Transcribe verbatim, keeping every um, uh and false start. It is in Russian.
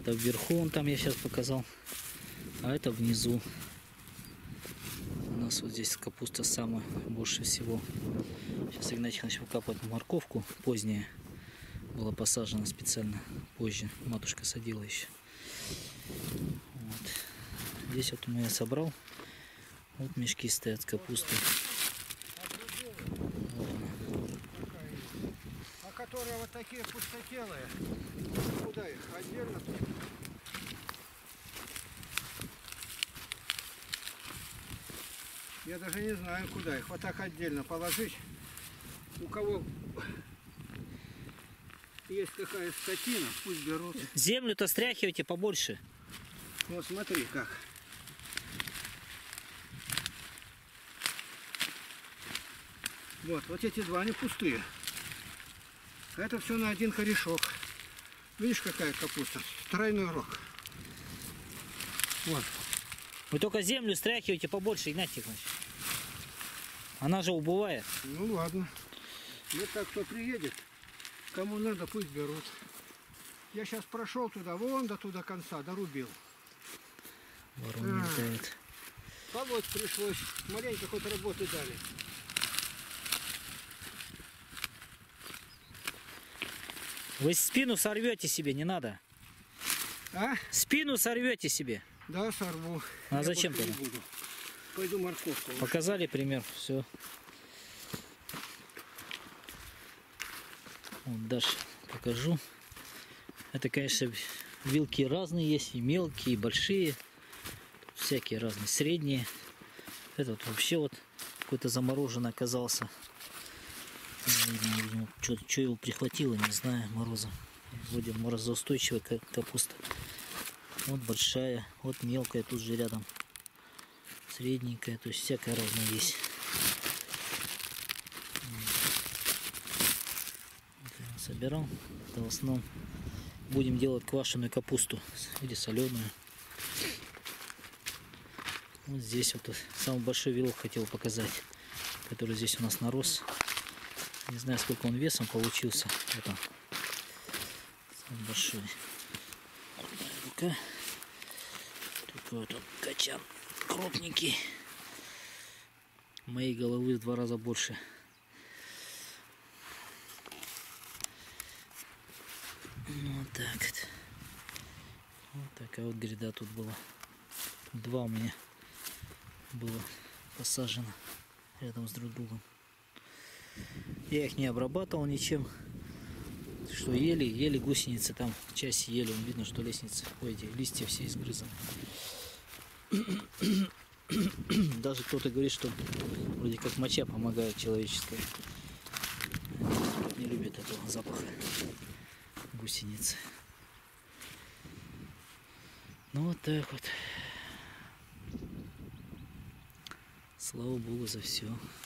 Это вверху, он там я сейчас показал, а это внизу. У нас вот здесь капуста самая больше всего. Сейчас Игнатий Иванович выкапывает морковку, поздняя, была посажена специально позже, матушка садила еще. Вот. Здесь вот я собрал, вот мешки стоят с капустой. Вот она. А которые вот такие пустотелые, куда их? Отдельно? Я даже не знаю, куда их. Вот так отдельно положить. У кого есть такая скотина, пусть берут. Землю-то стряхивайте побольше. Вот смотри как. Вот, вот эти два, они пустые. А это все на один корешок. Видишь, какая капуста? Тройной рог. Вот. Вы только землю стряхивайте побольше, Игнатий Иванович. Она же убывает. Ну ладно. Вот так кто приедет, кому надо, пусть берут. Я сейчас прошел туда, вон до туда конца, дорубил. Ворон летает. Полоть пришлось. Маленько хоть работы дали. Вы спину сорвете себе, не надо. А? Спину сорвете себе. Да, сорву. А Я зачем больше тогда? не буду. Пойду морковку. Показали пример, все. Вот дальше покажу. Это, конечно, вилки разные есть, и мелкие, и большие. Всякие разные, средние. Этот вообще вот какой-то замороженный оказался. Видимо, что его прихватило, не знаю, мороза. Вроде морозоустойчивая капуста. Вот большая, вот мелкая тут же рядом. Средненькая, то есть всякая разная есть. Вот я собирал. Это в основном будем делать квашеную капусту или соленую. Вот здесь вот самый большой вилок хотел показать, который здесь у нас нарос. Не знаю, сколько он весом получился. Вот он. Самый большой. Одна рука. Такой вот он качан. Крупненький. Моей головы в два раза больше. Вот так вот. Вот такая вот гряда тут была. Два у меня было посажено рядом с друг другом. Я их не обрабатывал ничем. Что ели, ели гусеницы, там часть ели, видно, что лестница, ой, эти листья все изгрызаны. Даже кто-то говорит, что вроде как моча помогает человеческая. Не любит этого запаха гусеницы. Ну вот так вот. Слава Богу за все.